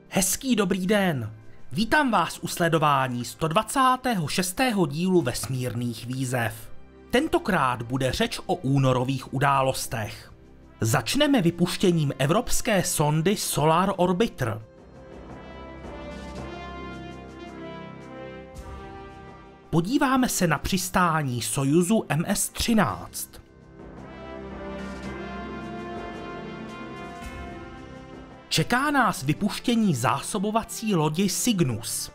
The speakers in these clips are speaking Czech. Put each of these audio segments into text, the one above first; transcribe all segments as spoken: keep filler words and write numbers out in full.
Hezký dobrý den! Vítám vás u sledování sto dvacátého šestého dílu vesmírných výzev. Tentokrát bude řeč o únorových událostech. Začneme vypuštěním evropské sondy Solar Orbiter. Podíváme se na přistání Sojuzu M S třináct. Čeká nás vypuštění zásobovací lodi Cygnus.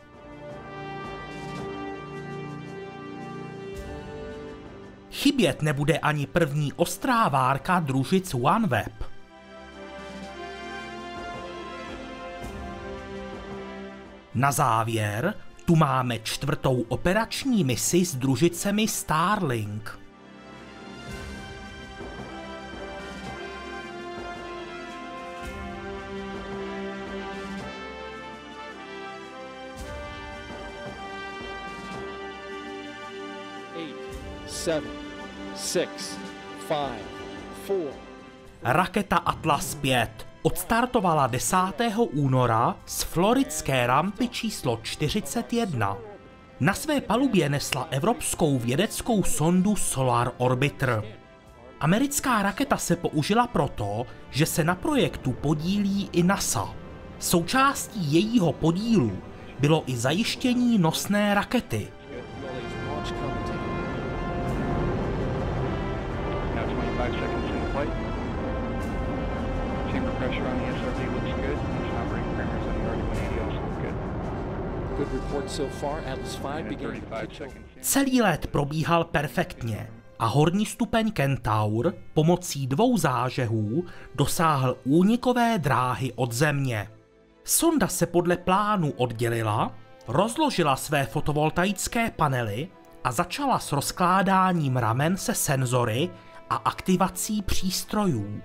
Chybět nebude ani první ostrá várka družic OneWeb. Na závěr tu máme čtvrtou operační misi s družicemi Starlink. Seven, six, five, four. Raketa Atlas pět odstartovala desátého února z floridské rampy číslo čtyřicet jedna. Na své palubě nesla evropskou vědeckou sondu Solar Orbiter. Americká raketa se použila proto, že se na projektu podílí i NASA. Součástí jejího podílu bylo i zajištění nosné rakety. Celý let probíhal perfektně a horní stupeň Kentaur pomocí dvou zážehů dosáhl únikové dráhy od Země. Sonda se podle plánu oddělila, rozložila své fotovoltaické panely a začala s rozkládáním ramen se senzory a aktivací přístrojů.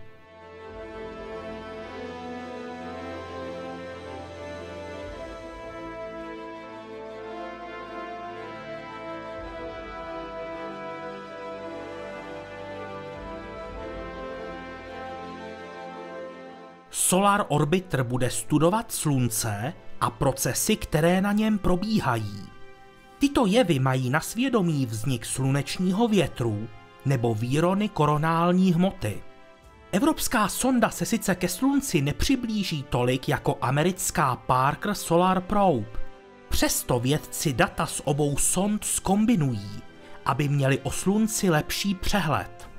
Solar Orbiter bude studovat Slunce a procesy, které na něm probíhají. Tyto jevy mají na svědomí vznik slunečního větru nebo výrony koronální hmoty. Evropská sonda se sice ke Slunci nepřiblíží tolik jako americká Parker Solar Probe. Přesto vědci data z obou sond zkombinují, aby měli o Slunci lepší přehled.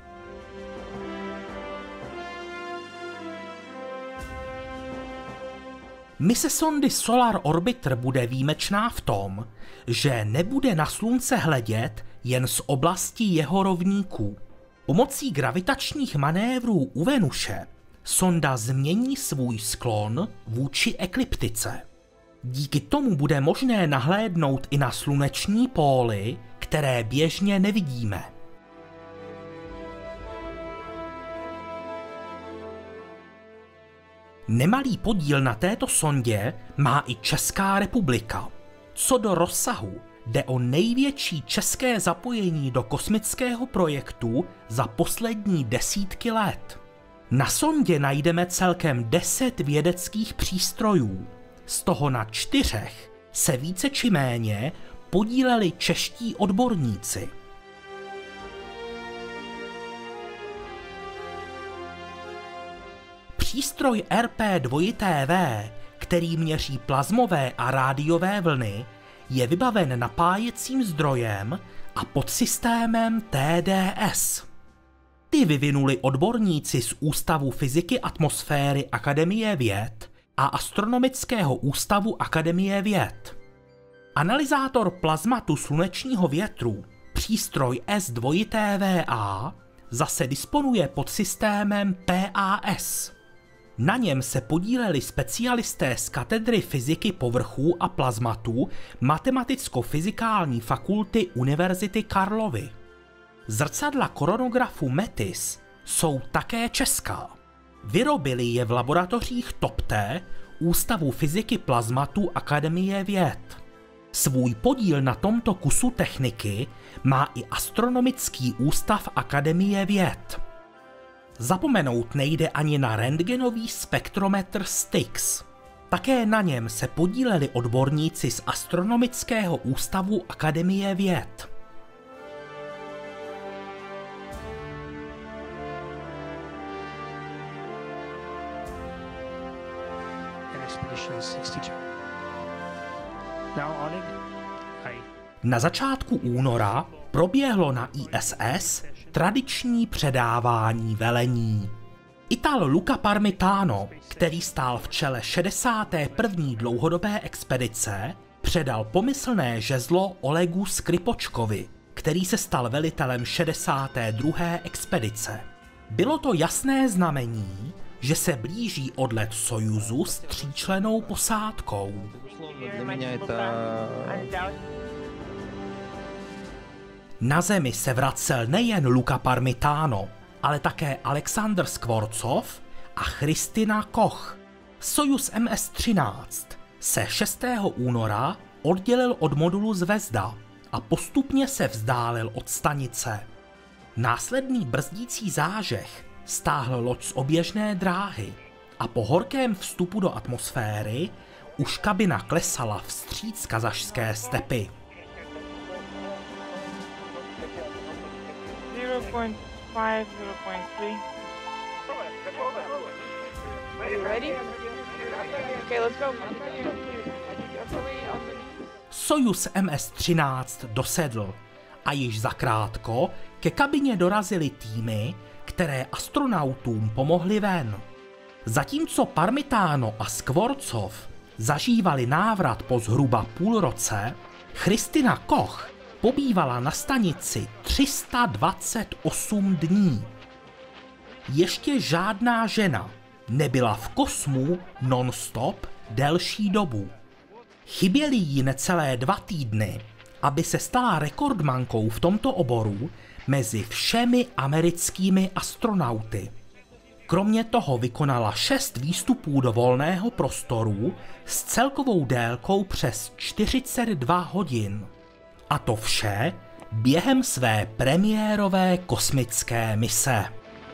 Mise sondy Solar Orbiter bude výjimečná v tom, že nebude na Slunce hledět jen z oblasti jeho rovníků. Pomocí gravitačních manévrů u Venuše sonda změní svůj sklon vůči ekliptice. Díky tomu bude možné nahlédnout i na sluneční póly, které běžně nevidíme. Nemalý podíl na této sondě má i Česká republika. Co do rozsahu, jde o největší české zapojení do kosmického projektu za poslední desítky let. Na sondě najdeme celkem deset vědeckých přístrojů. Z toho na čtyřech se více či méně podíleli čeští odborníci. Přístroj R P dva T V, který měří plazmové a rádiové vlny, je vybaven napájecím zdrojem a podsystémem T D S. Ty vyvinuli odborníci z Ústavu fyziky atmosféry Akademie věd a Astronomického ústavu Akademie věd. Analyzátor plazmatu slunečního větru, přístroj S dva T V A, zase disponuje podsystémem P A S. Na něm se podíleli specialisté z katedry fyziky povrchů a plazmatu Matematicko-fyzikální fakulty Univerzity Karlovy. Zrcadla koronografu METIS jsou také česká. Vyrobili je v laboratořích TOPTE Ústavu fyziky plazmatu Akademie věd. Svůj podíl na tomto kusu techniky má i Astronomický ústav Akademie věd. Zapomenout nejde ani na rentgenový spektrometr STIX. Také na něm se podíleli odborníci z Astronomického ústavu Akademie věd. Na začátku února proběhlo na I S S tradiční předávání velení. Ital Luca Parmitano, který stál v čele šedesáté první dlouhodobé expedice, předal pomyslné žezlo Olegu Skripočkovi, který se stal velitelem šedesáté druhé expedice. Bylo to jasné znamení, že se blíží odlet Sojuzu s tříčlennou posádkou. Na Zemi se vracel nejen Luca Parmitano, ale také Alexander Skvorcov a Christina Koch. Sojuz M S třináct se šestého února oddělil od modulu Zvezda a postupně se vzdálil od stanice. Následný brzdící zážeh stáhl loď z oběžné dráhy a po horkém vstupu do atmosféry už kabina klesala vstříc kazašské stepy. zero point five, zero point three. Ready? Okay, let's go. Sojuz M S třináct dosedl a již zakrátko ke kabině dorazily týmy, které astronautům pomohly ven. Zatímco Parmitano a Skvorcov zažívali návrat po zhruba půl roce, Christina Koch pobývala na stanici tři sta dvacet osm dní. Ještě žádná žena nebyla v kosmu non-stop delší dobu. Chyběly jí necelé dva týdny, aby se stala rekordmankou v tomto oboru mezi všemi americkými astronauty. Kromě toho vykonala šest výstupů do volného prostoru s celkovou délkou přes čtyřicet dva hodin. A to vše během své premiérové kosmické mise.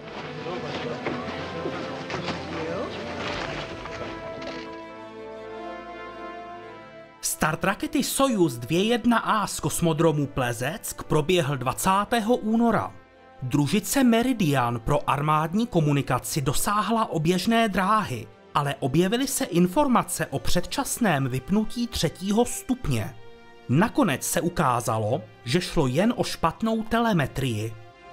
Start rakety Sojuz dvě jedna A z kosmodromu Plezeck proběhl dvacátého února. Družice Meridian pro armádní komunikaci dosáhla oběžné dráhy, ale objevily se informace o předčasném vypnutí třetího stupně. Nakonec se ukázalo, že šlo jen o špatnou telemetrii.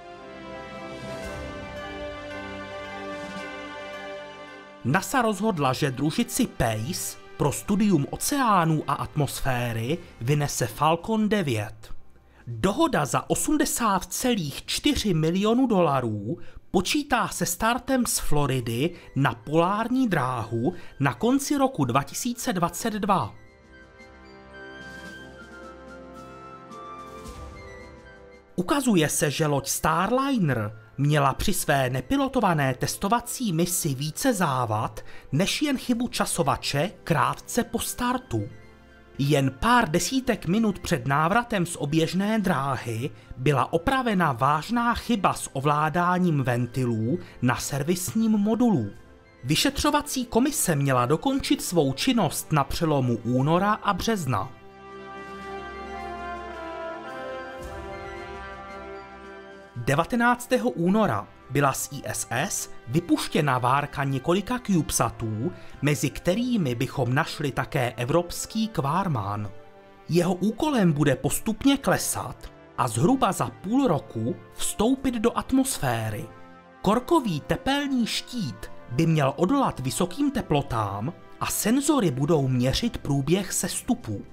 NASA rozhodla, že družici Pace pro studium oceánů a atmosféry vynese Falcon devět. Dohoda za osmdesát celá čtyři milionu dolarů počítá se startem z Floridy na polární dráhu na konci roku dva tisíce dvacet dva. Ukazuje se, že loď Starliner měla při své nepilotované testovací misi více závad než jen chybu časovače krátce po startu. Jen pár desítek minut před návratem z oběžné dráhy byla opravena vážná chyba s ovládáním ventilů na servisním modulu. Vyšetřovací komise měla dokončit svou činnost na přelomu února a března. devatenáctého února byla z I S S vypuštěna várka několika CubeSatů, mezi kterými bychom našli také evropský Kvarman. Jeho úkolem bude postupně klesat a zhruba za půl roku vstoupit do atmosféry. Korkový tepelný štít by měl odolat vysokým teplotám a senzory budou měřit průběh sestupu.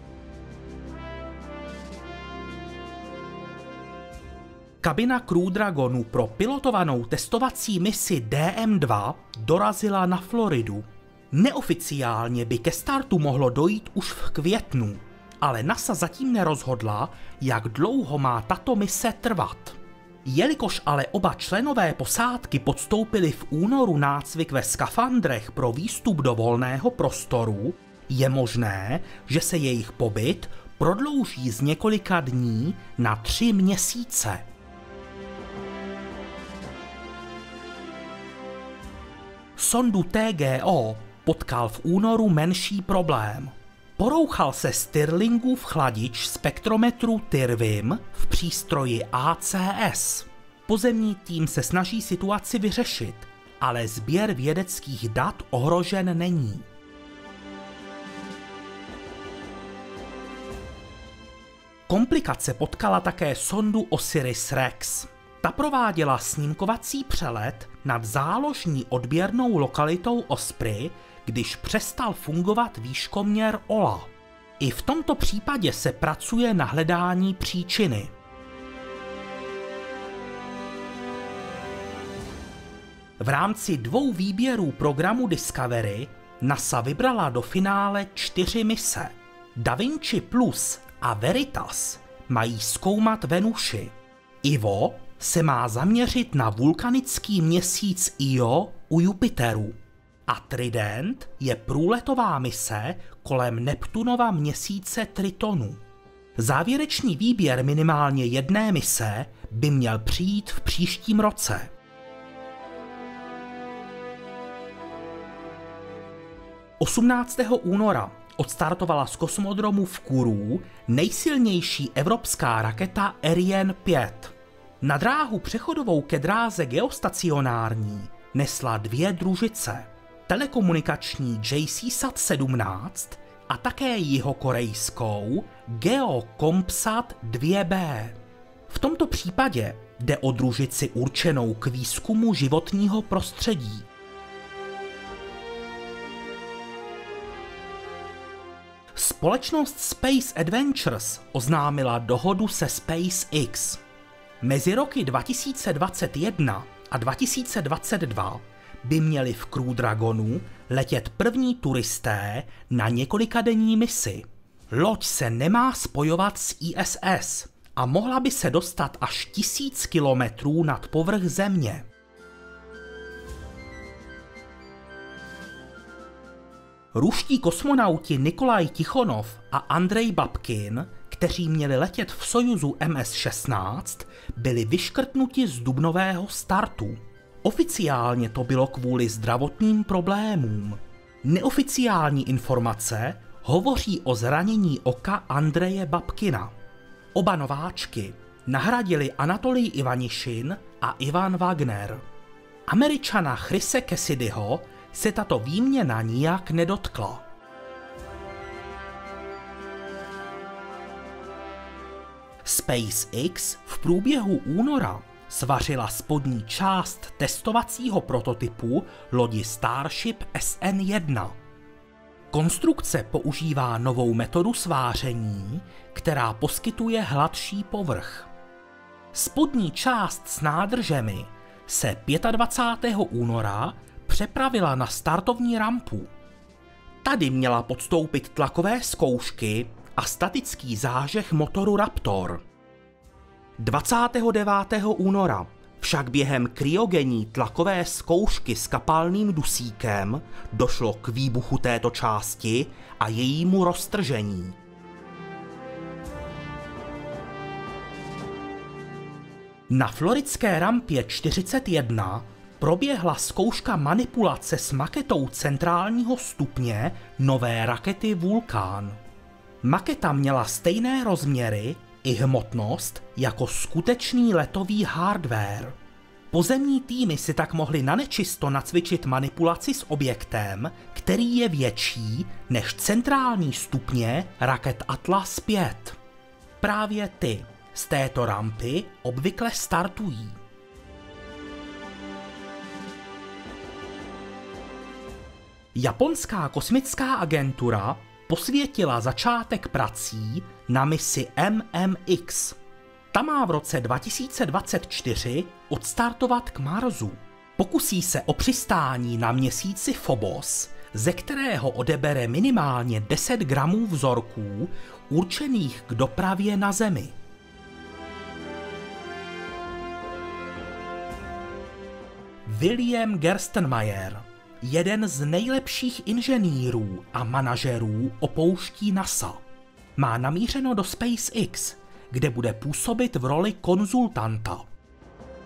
Kabina Crew Dragonu pro pilotovanou testovací misi D M dva dorazila na Floridu. Neoficiálně by ke startu mohlo dojít už v květnu, ale NASA zatím nerozhodla, jak dlouho má tato mise trvat. Jelikož ale oba členové posádky podstoupili v únoru nácvik ve skafandrech pro výstup do volného prostoru, je možné, že se jejich pobyt prodlouží z několika dní na tři měsíce. Sondu T G O potkal v únoru menší problém. Porouchal se Stirlingův chladič spektrometru Tirvim v přístroji A C S. Pozemní tým se snaží situaci vyřešit, ale sběr vědeckých dat ohrožen není. Komplikace potkala také sondu Osiris-Rex. Ta prováděla snímkovací přelet nad záložní odběrnou lokalitou Osprey, když přestal fungovat výškoměr O L A. I v tomto případě se pracuje na hledání příčiny. V rámci dvou výběrů programu Discovery NASA vybrala do finále čtyři mise. Da Vinci Plus a Veritas mají zkoumat Venuši. Ivo se má zaměřit na vulkanický měsíc Io u Jupiteru. A Trident je průletová mise kolem Neptunova měsíce Tritonu. Závěrečný výběr minimálně jedné mise by měl přijít v příštím roce. osmnáctého února odstartovala z kosmodromu v Kourou nejsilnější evropská raketa Ariane pět. Na dráhu přechodovou ke dráze geostacionární nesla dvě družice. Telekomunikační J C Sat sedmnáct a také jihokorejskou GeoCommSat dva B. V tomto případě jde o družici určenou k výzkumu životního prostředí. Společnost Space Adventures oznámila dohodu se SpaceX. Mezi roky dva tisíce dvacet jedna a dva tisíce dvacet dva by měli v Crew Dragonu letět první turisté na několikadenní misi. Loď se nemá spojovat s I S S a mohla by se dostat až tisíc kilometrů nad povrch Země. Ruští kosmonauti Nikolaj Tichonov a Andrej Babkin, kteří měli letět v Sojuzu M S šestnáct, byli vyškrtnuti z dubnového startu. Oficiálně to bylo kvůli zdravotním problémům. Neoficiální informace hovoří o zranění oka Andreje Babkina. Oba nováčky nahradili Anatolij Ivanišin a Ivan Wagner. Američana Chrise Cassidyho se tato výměna nijak nedotkla. SpaceX v průběhu února svařila spodní část testovacího prototypu lodi Starship S N jedna. Konstrukce používá novou metodu sváření, která poskytuje hladší povrch. Spodní část s nádržemi se dvacátého pátého února přepravila na startovní rampu. Tady měla podstoupit tlakové zkoušky a statický zážeh motoru Raptor. dvacátého devátého února však během kryogenní tlakové zkoušky s kapalným dusíkem došlo k výbuchu této části a jejímu roztržení. Na floridské rampě čtyřicet jedna proběhla zkouška manipulace s maketou centrálního stupně nové rakety Vulcan. Maketa měla stejné rozměry i hmotnost jako skutečný letový hardware. Pozemní týmy si tak mohly na nečisto nacvičit manipulaci s objektem, který je větší než centrální stupně raket Atlas pět. Právě ty z této rampy obvykle startují. Japonská kosmická agentura posvětila začátek prací na misi M M X. Ta má v roce dva tisíce dvacet čtyři odstartovat k Marsu. Pokusí se o přistání na měsíci Phobos, ze kterého odebere minimálně deset gramů vzorků určených k dopravě na Zemi. William Gerstenmaier, jeden z nejlepších inženýrů a manažerů, opouští NASA. Má namířeno do SpaceX, kde bude působit v roli konzultanta.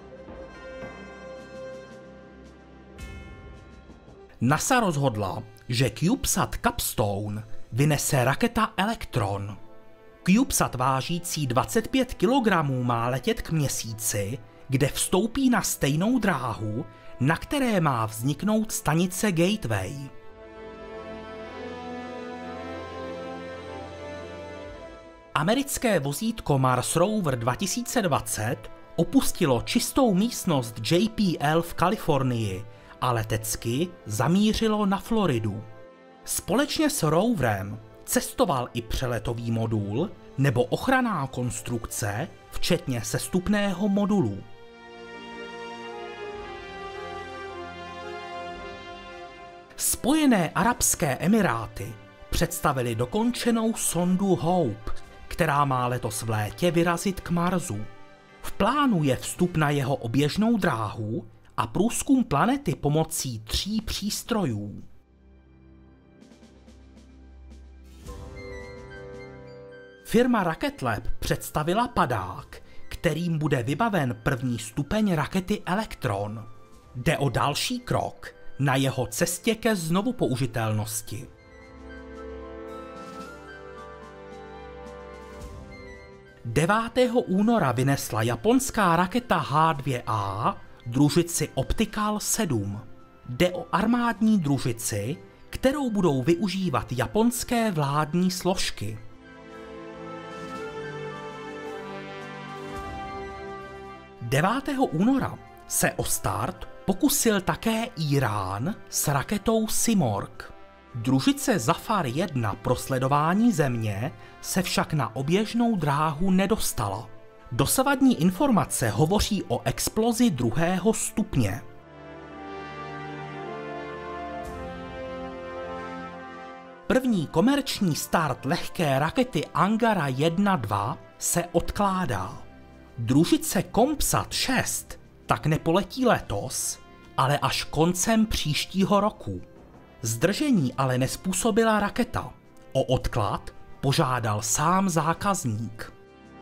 NASA rozhodla, že CubeSat Capstone vynese raketa Electron. CubeSat vážící dvacet pět kilogramů má letět k Měsíci, kde vstoupí na stejnou dráhu, na které má vzniknout stanice Gateway. Americké vozítko Mars Rover dva tisíce dvacet opustilo čistou místnost J P L v Kalifornii a letecky zamířilo na Floridu. Společně s roverem cestoval i přeletový modul nebo ochranná konstrukce, včetně sestupného modulu. Spojené arabské emiráty představili dokončenou sondu Hope, která má letos v létě vyrazit k Marsu. V plánu je vstup na jeho oběžnou dráhu a průzkum planety pomocí tří přístrojů. Firma Rocket Lab představila padák, kterým bude vybaven první stupeň rakety Electron. Jde o další krok na jeho cestě ke znovupoužitelnosti. devátého února vynesla japonská raketa H dvě A družici Optical sedm. Jde o armádní družici, kterou budou využívat japonské vládní složky. devátého února se o start pokusil také Írán s raketou Simorgh. Družice Zafar jedna pro sledování Země se však na oběžnou dráhu nedostala. Dosavadní informace hovoří o explozi druhého stupně. První komerční start lehké rakety Angara jedna dva se odkládá. Družice COMSAT šest tak nepoletí letos, ale až koncem příštího roku. Zdržení ale nespůsobila raketa. O odklad požádal sám zákazník.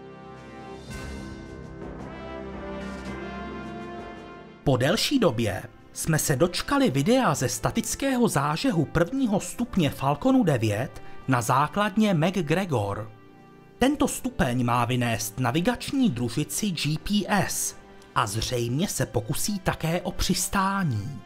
Po delší době jsme se dočkali videa ze statického zážehu prvního stupně Falconu devět na základně McGregor. Tento stupeň má vynést navigační družici G P S a zřejmě se pokusí také o přistání.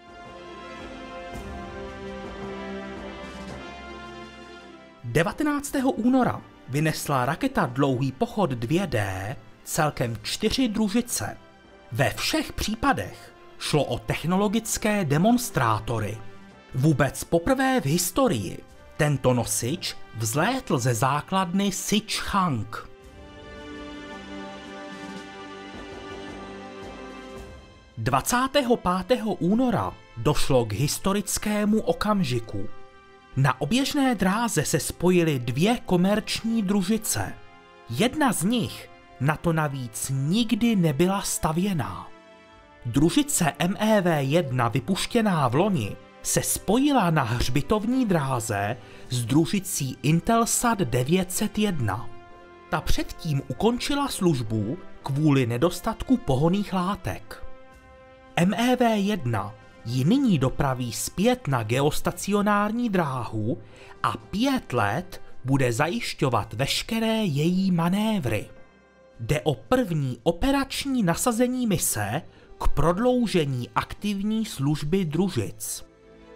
devatenáctého února vynesla raketa Dlouhý pochod dvě D celkem čtyři družice. Ve všech případech šlo o technologické demonstrátory. Vůbec poprvé v historii tento nosič vzlétl ze základny Sichang. dvacátého pátého února došlo k historickému okamžiku. Na oběžné dráze se spojily dvě komerční družice. Jedna z nich na to navíc nikdy nebyla stavěná. Družice M E V jedna vypuštěná v loni se spojila na hřbitovní dráze s družicí Intelsat devět set jedna. Ta předtím ukončila službu kvůli nedostatku pohonných látek. M E V jedna ji nyní dopraví zpět na geostacionární dráhu a pět let bude zajišťovat veškeré její manévry. Jde o první operační nasazení mise k prodloužení aktivní služby družic.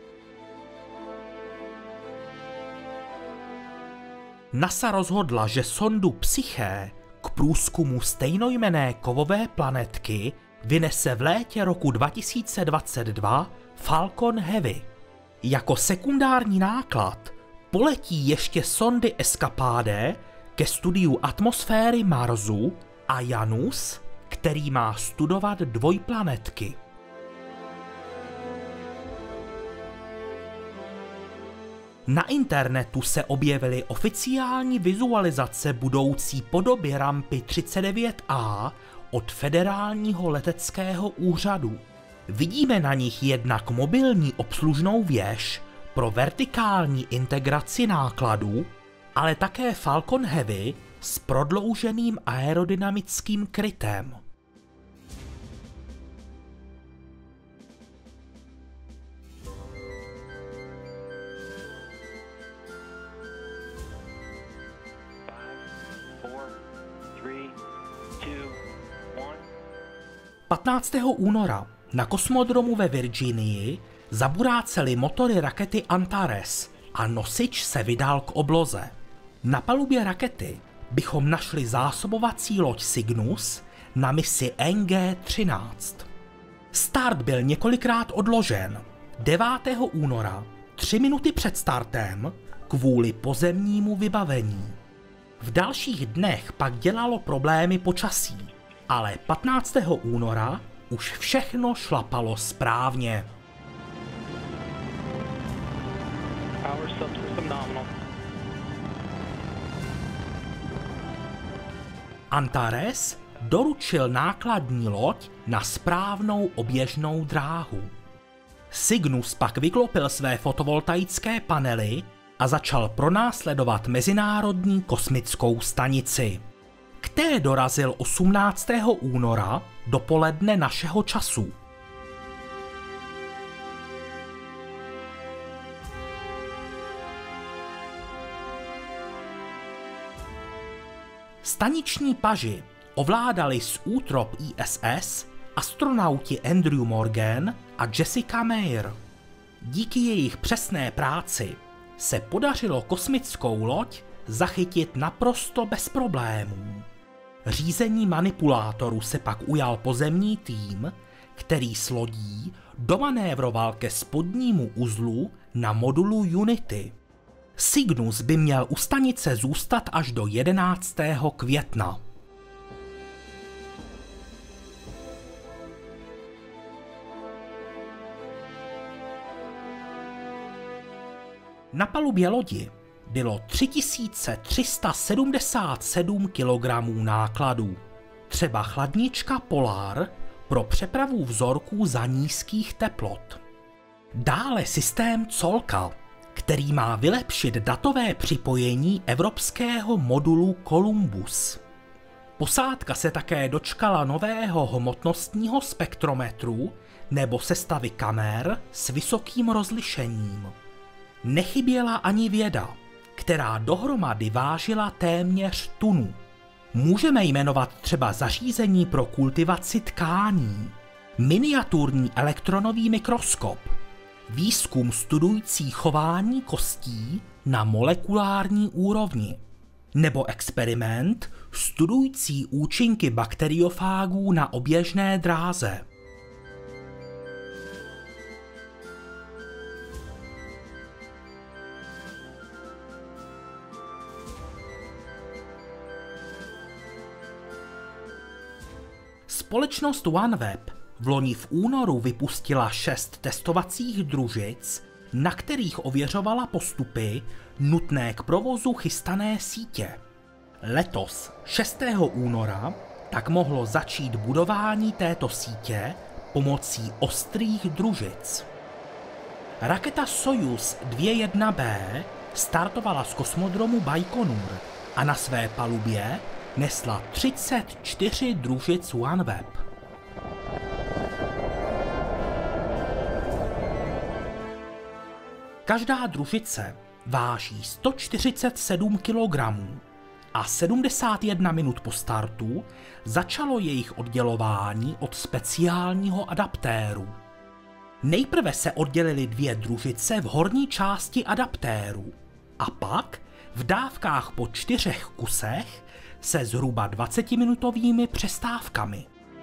NASA rozhodla, že sondu Psyche k průzkumu stejnojmenné kovové planetky vynese v létě roku dva tisíce dvacet dva Falcon Heavy. Jako sekundární náklad poletí ještě sondy Escapade ke studiu atmosféry Marsu a Janus, který má studovat dvojplanetky. Na internetu se objevily oficiální vizualizace budoucí podoby rampy třicet devět A od Federálního leteckého úřadu. Vidíme na nich jednak mobilní obslužnou věž pro vertikální integraci nákladů, ale také Falcon Heavy s prodlouženým aerodynamickým krytem. patnáctého února na kosmodromu ve Virginii zaburácely motory rakety Antares a nosič se vydal k obloze. Na palubě rakety bychom našli zásobovací loď Cygnus na misi N G třináct. Start byl několikrát odložen. devátého února, tři minuty před startem, kvůli pozemnímu vybavení. V dalších dnech pak dělalo problémy počasí, ale patnáctého února už všechno šlapalo správně. Antares doručil nákladní loď na správnou oběžnou dráhu. Cygnus pak vyklopil své fotovoltaické panely a začal pronásledovat Mezinárodní kosmickou stanici. K té dorazil osmnáctého února dopoledne našeho času. Staniční paži ovládali z útrop I S S astronauti Andrew Morgan a Jessica Meir. Díky jejich přesné práci se podařilo kosmickou loď zachytit naprosto bez problémů. Řízení manipulátoru se pak ujal pozemní tým, který s lodí domanévroval ke spodnímu uzlu na modulu Unity. Cygnus by měl u stanice zůstat až do jedenáctého května. Na palubě lodi bylo tři tisíce tři sta sedmdesát sedm kilogramů nákladů. Třeba chladnička Polar pro přepravu vzorků za nízkých teplot. Dále systém Colka, který má vylepšit datové připojení evropského modulu Columbus. Posádka se také dočkala nového hmotnostního spektrometru nebo sestavy kamer s vysokým rozlišením. Nechyběla ani věda, která dohromady vážila téměř tunu. Můžeme jmenovat třeba zařízení pro kultivaci tkání, miniaturní elektronový mikroskop, výzkum studující chování kostí na molekulární úrovni, nebo experiment studující účinky bakteriofágů na oběžné dráze. Společnost OneWeb vloni v únoru vypustila šest testovacích družic, na kterých ověřovala postupy nutné k provozu chystané sítě. Letos, šestého února, tak mohlo začít budování této sítě pomocí ostrých družic. Raketa Sojuz dvě jedna B startovala z kosmodromu Bajkonur a na své palubě nesla třicet čtyři družic OneWeb. Každá družice váží sto čtyřicet sedm kilogramů a sedmdesát jedna minut po startu začalo jejich oddělování od speciálního adaptéru. Nejprve se oddělily dvě družice v horní části adaptéru a pak v dávkách po čtyřech kusech se zhruba dvacetiminutovými přestávkami.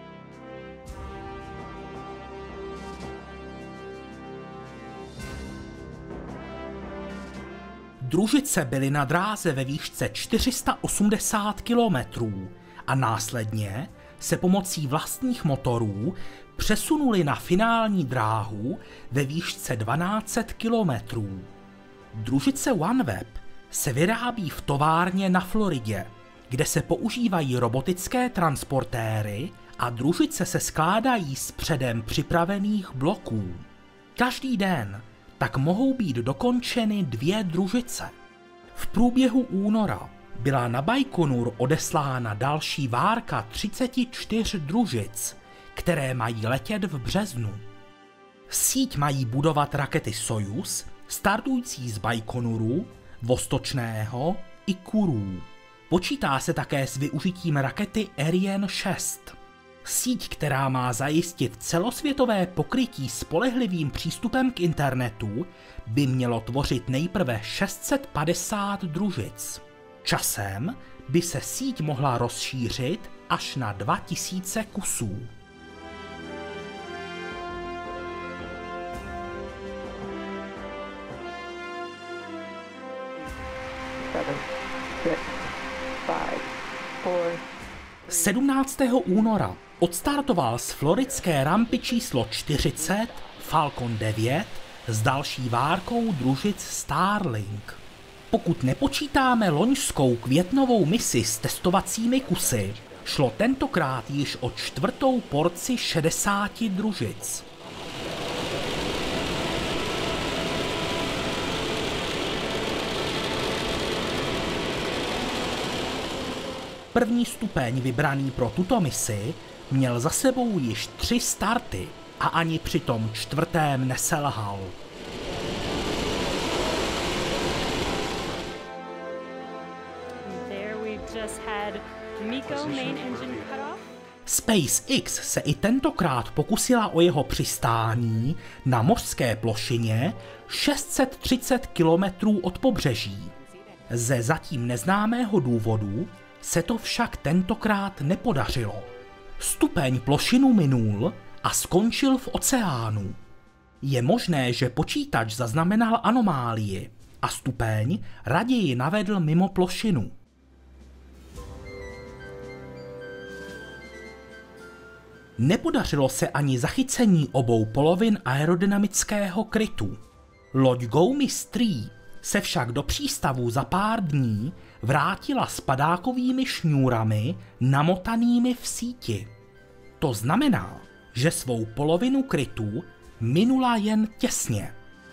Družice byly na dráze ve výšce čtyři sta osmdesát kilometrů a následně se pomocí vlastních motorů přesunuli na finální dráhu ve výšce dvanáct set kilometrů. Družice OneWeb se vyrábí v továrně na Floridě, kde se používají robotické transportéry a družice se skládají z předem připravených bloků. Každý den tak mohou být dokončeny dvě družice. V průběhu února byla na Bajkonur odeslána další várka třiceti čtyř družic, které mají letět v březnu. Síť mají budovat rakety Sojuz, startující z Bajkonuru, Vostočného i Kourou. Počítá se také s využitím rakety Ariane šest. Síť, která má zajistit celosvětové pokrytí spolehlivým přístupem k internetu, by mělo tvořit nejprve šest set padesát družic. Časem by se síť mohla rozšířit až na dva tisíce kusů. sedmnáctého února odstartoval z floridské rampy číslo čtyřicet Falcon devět s další várkou družic Starlink. Pokud nepočítáme loňskou květnovou misi s testovacími kusy, šlo tentokrát již o čtvrtou porci šedesáti družic. První stupeň vybraný pro tuto misi měl za sebou již tři starty a ani při tom čtvrtém neselhal. SpaceX se i tentokrát pokusila o jeho přistání na mořské plošině šest set třicet kilometrů od pobřeží. Ze zatím neznámého důvodu se to však tentokrát nepodařilo. Stupeň plošinu minul a skončil v oceánu. Je možné, že počítač zaznamenal anomálii a stupeň raději navedl mimo plošinu. Nepodařilo se ani zachycení obou polovin aerodynamického krytu. Loď GoMis tři se však do přístavu za pár dní vrátila s padákovými šňůrami namotanými v síti. To znamená, že svou polovinu krytu minula jen těsně.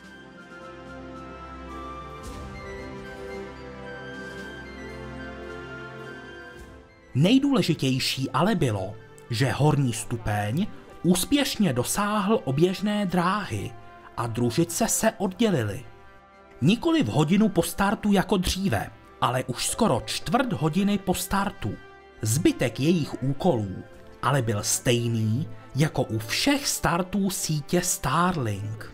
Nejdůležitější ale bylo, že horní stupeň úspěšně dosáhl oběžné dráhy a družice se oddělily. Nikoli v hodinu po startu jako dříve, ale už skoro čtvrt hodiny po startu. Zbytek jejich úkolů ale byl stejný jako u všech startů sítě Starlink.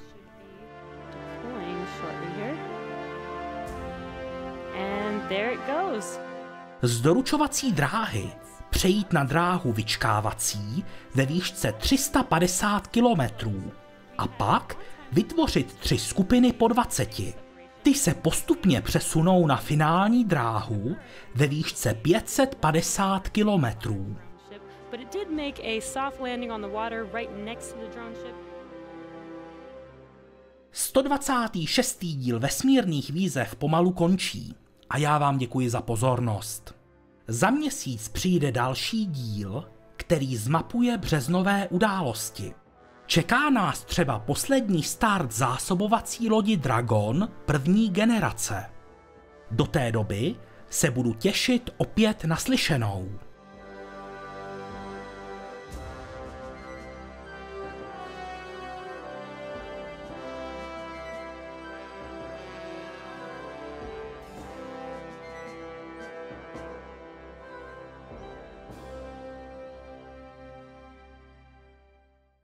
Z doručovací dráhy přejít na dráhu vyčkávací ve výšce tři sta padesát kilometrů a pak vytvořit tři skupiny po dvaceti. Ty se postupně přesunou na finální dráhu ve výšce pět set padesát kilometrů. sto dvacátý šestý díl vesmírných výzev pomalu končí a já vám děkuji za pozornost. Za měsíc přijde další díl, který zmapuje březnové události. Čeká nás třeba poslední start zásobovací lodi Dragon první generace. Do té doby se budu těšit opět na slyšenou.